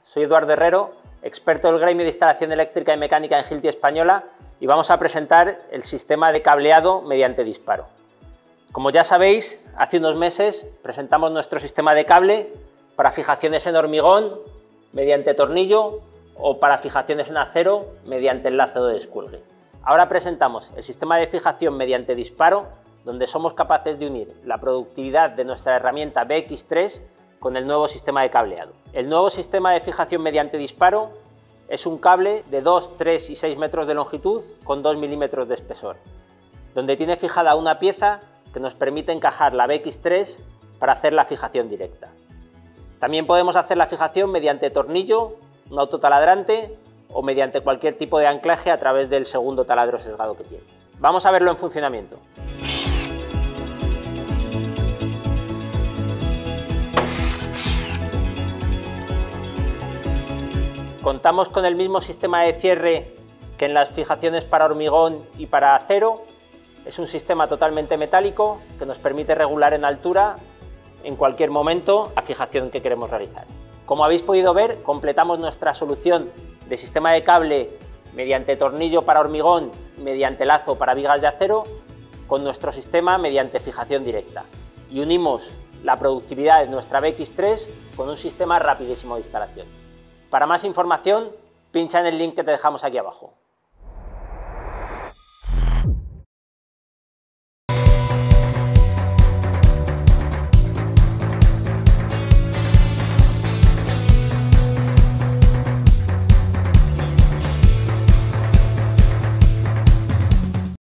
soy Eduardo Herrero, experto del gremio de instalación eléctrica y mecánica en Hilti Española, y vamos a presentar el sistema de cableado mediante disparo. Como ya sabéis, hace unos meses presentamos nuestro sistema de cable para fijaciones en hormigón mediante tornillo o para fijaciones en acero mediante enlace de descuelgue. Ahora presentamos el sistema de fijación mediante disparo, donde somos capaces de unir la productividad de nuestra herramienta BX3 con el nuevo sistema de cableado. El nuevo sistema de fijación mediante disparo es un cable de 2, 3 y 6 metros de longitud con 2 milímetros de espesor, donde tiene fijada una pieza que nos permite encajar la BX3 para hacer la fijación directa. También podemos hacer la fijación mediante tornillo, un autotaladrante o mediante cualquier tipo de anclaje a través del segundo taladro sesgado que tiene. Vamos a verlo en funcionamiento. Contamos con el mismo sistema de cierre que en las fijaciones para hormigón y para acero. Es un sistema totalmente metálico que nos permite regular en altura en cualquier momento la fijación que queremos realizar. Como habéis podido ver, completamos nuestra solución de sistema de cable mediante tornillo para hormigón, mediante lazo para vigas de acero, con nuestro sistema mediante fijación directa. Y unimos la productividad de nuestra BX3 con un sistema rapidísimo de instalación. Para más información, pincha en el link que te dejamos aquí abajo.